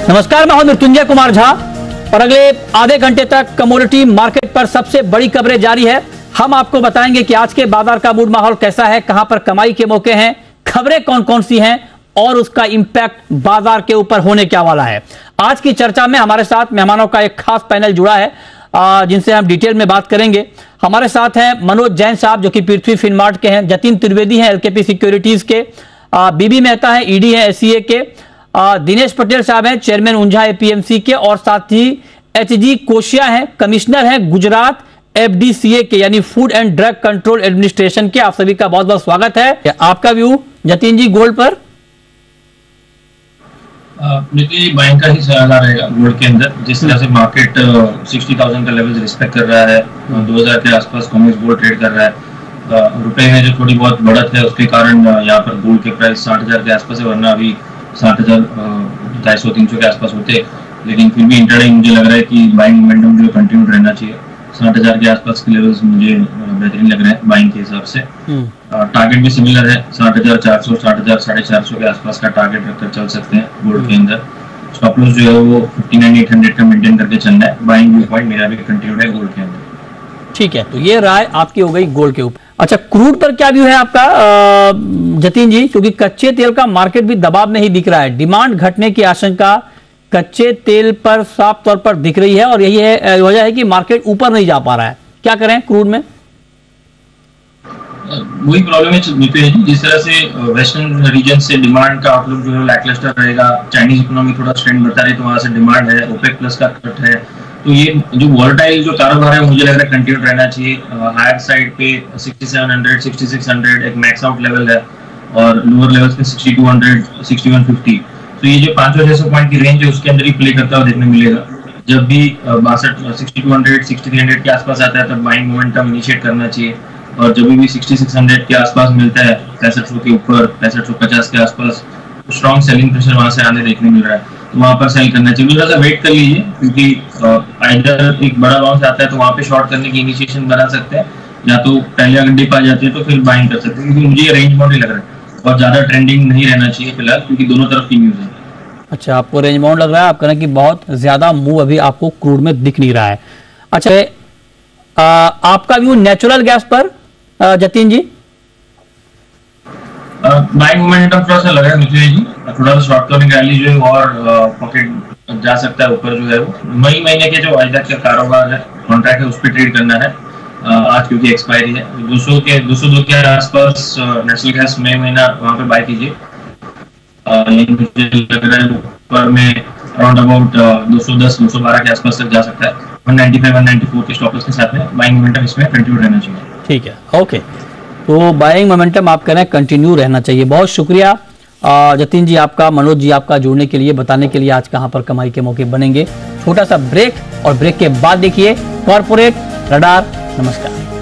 नमस्कार, मैं हूं मृत्युंजय कुमार झा और अगले आधे घंटे तक कमोडिटी मार्केट पर सबसे बड़ी खबरें जारी है। हम आपको बताएंगे कि आज के बाजार का मूड माहौल कैसा है, कहां पर कमाई के मौके हैं, खबरें कौन कौन सी हैं और उसका इंपैक्ट बाजार के ऊपर होने क्या वाला है। आज की चर्चा में हमारे साथ मेहमानों का एक खास पैनल जुड़ा है जिनसे हम डिटेल में बात करेंगे। हमारे साथ हैं मनोज जैन साहब जो कि पृथ्वी फिनमार्ट के हैं, जतिन त्रिवेदी हैं एलकेपी सिक्योरिटीज के, बीबी मेहता है ईडी है एससीए के, दिनेश पटेल साहब हैं चेयरमैन ऊंझा एपीएमसी के, और साथ ही एचजी कोशिया हैं कमिश्नर हैं गुजरात एफडीसीए के यानी food and drug control administration के। आप सभी का बहुत बहुत स्वागत है। आपका व्यू जतिन जी गोल्ड पर? बाइंग का ही सहारा रहेगा गोल्ड के अंदर। जिस तरह से मार्केट 60,000 का लेवल रिस्पेक्ट कर रहा है, 2000 के आसपास कॉमेक्स गोल्ड ट्रेड कर रहा है। रुपए में जो थोड़ी बहुत बढ़त है उसके कारण यहाँ पर गोल्ड के प्राइस 60,000 के आसपास है, वरना अभी 60,000 250-300 के आसपास होते। लेकिन फिर भी इंटरडे मुझे लग रहा है कि बाइंग मोमेंटम जो कंटिन्यू रहना चाहिए। 60,000 के आसपास के लेवल्स मुझे बेहतरीन लग रहे हैं बाइंग के हिसाब से। टारगेट भी सिमिलर है, 60,400 60,450 के आसपास का टारगेट रखकर चल सकते हैं गोल्ड के अंदर। स्टॉप लॉस जो है वो 59,800 का मेंटेन करके चलना है। बाइंग व्यू पॉइंट मेरा भी कंटिन्यूड है गोल्ड के अंदर। ठीक है, तो ये राय आपकी हो गई गोल्ड के ऊपर। अच्छा, क्रूड पर क्या व्यू है आपका जतिन जी? क्योंकि कच्चे तेल का मार्केट भी दबाव में ही दिख रहा है, डिमांड घटने की आशंका कच्चे तेल पर साफ तौर पर दिख रही है और यही है वजह है कि मार्केट ऊपर नहीं जा पा रहा है। क्या करें क्रूड में? वही प्रॉब्लम है जिस तरह से वेस्टर्न रीजन से डिमांड का आउटलुक जो है लैकलस्टर रहेगा। चाइनीज इकोनॉमी थोड़ा स्ट्रेंथ बता रही है तो वहां से डिमांड है, ओपेक प्लस का कट है, तो ये जो वॉलेटाइल जो कारोबार है मुझे लग रहा है कंटिन्यू रहना चाहिए। हायर साइड पे 6700 6600 एक मैक्स आउट लेवल है और लोअर लेवल्स पे 6200 6150। तो ये जो 500-600 पॉइंट की रेंज है उसके अंदर ही प्ले करता हुआ देखने मिलेगा। जब भी 6200 6300 के आसपास आता है तब बाइंग मोमेंटम इनिशिएट करना चाहिए, और जब भी 6600 के आसपास मिलता है 6500 के ऊपर 6550 के आसपास स्ट्रॉन्ग सेलिंग प्रेशर वहां से आने देखने मिल रहा है, तो वहां पर सेल करना चाहिए। थोड़ा सा वेट कर लीजिए क्योंकि आइदर एक बड़ा बाउंस आता है तो वहां पे शॉर्ट करने की इनिशिएशन बना सकते हैं, या तो पहले अगर डिप आ जाती है तो फिर बाइंग कर सकते हैं। क्योंकि मुझे ये रेंज बाउंड ही लग रहा है और ज्यादा ट्रेंडिंग नहीं रहना चाहिए फिलहाल, क्योंकि दोनों तरफ की न्यूज है। अच्छा, आपको रेंज बाउंड लग रहा है, आप कह रहे हैं कि बहुत ज्यादा मूव अभी आपको क्रूड में दिख नहीं रहा है। अच्छा, आपका व्यू नेचुरल गैस पर जतिन जी? बाइंग मोमेंटम थोड़ा सा लग रहा है मुझे जी, थोड़ा सा शॉर्ट टर्म रैली जो है और पॉकेट जा सकता है ऊपर जो है वो। मई महीने के जो आज तक का कारोबार है कॉन्ट्रैक्ट है उस पर ट्रेड करना है आज, क्योंकि एक्सपायरी है 202 के आसपास नेशनल गैस मई महीना वहां पे बाय कीजिए। मुझे लग रहा है ऊपर में अराउंड अबाउट 210 212 के आसपास तक जा सकता है। 195 194 के स्टॉप लॉस के साथ में बाइंग मोमेंटम इसमें कंटिन्यू रहना चाहिए। ठीक है, ओके, तो बाइंग मोमेंटम आप कह रहे हैं कंटिन्यू रहना चाहिए। बहुत शुक्रिया जतिन जी आपका, मनोज जी आपका जुड़ने के लिए, बताने के लिए आज कहां पर कमाई के मौके बनेंगे। छोटा सा ब्रेक और ब्रेक के बाद देखिए कॉर्पोरेट रडार। नमस्कार।